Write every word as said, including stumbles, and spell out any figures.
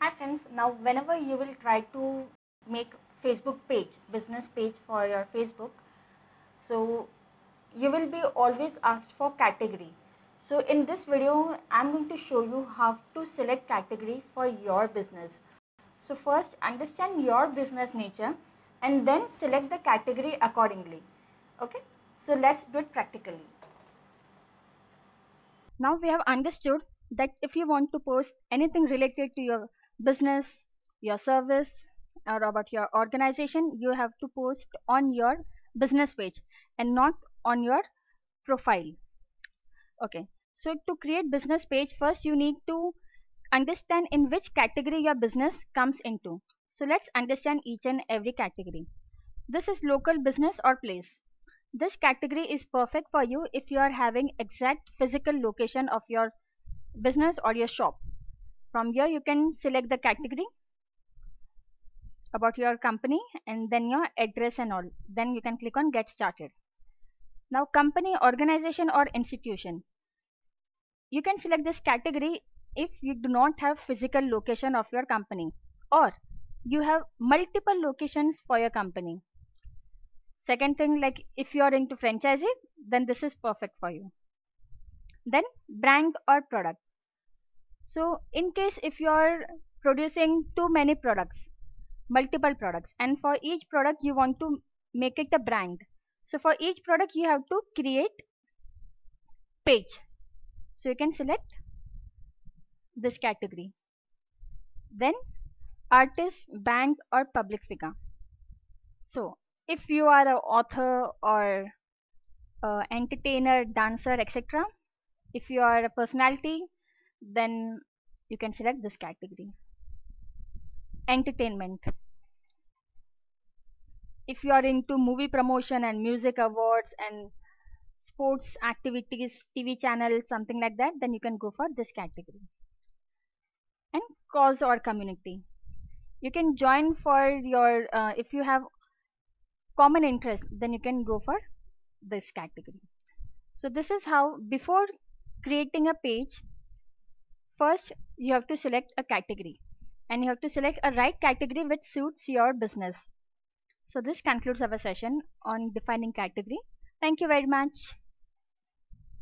Hi friends, now whenever you will try to make Facebook page, business page for your Facebook, so you will be always asked for category. So in this video, I'm going to show you how to select category for your business. So first understand your business nature and then select the category accordingly. Okay, so let's do it practically. Now we have understood that if you want to post anything related to your business, your service, or about your organization, you have to post on your business page and not on your profile. Okay, so to create business page, first you need to understand in which category your business comes into. So let's understand each and every category. This is local business or place. This category is perfect for you if you are having exact physical location of your business or your shop. From here you can select the category about your company and then your address and all. Then you can click on get started. Now company, organization or institution. You can select this category if you do not have physical location of your company or you have multiple locations for your company. Second thing, like if you are into franchising, then this is perfect for you. Then brand or product. So in case if you are producing too many products, multiple products, and for each product you want to make it a brand, so for each product you have to create page. So you can select this category. Then artist, bank or public figure. So if you are an author or a entertainer, dancer, etc., if you are a personality, then you can select this category. Entertainment. If you are into movie promotion and music awards and sports activities, T V channel, something like that, then you can go for this category. And cause or community. You can join for your, uh, if you have common interest, then you can go for this category. So this is how, before creating a page, first you have to select a category and you have to select a right category which suits your business. So this concludes our session on defining category. Thank you very much.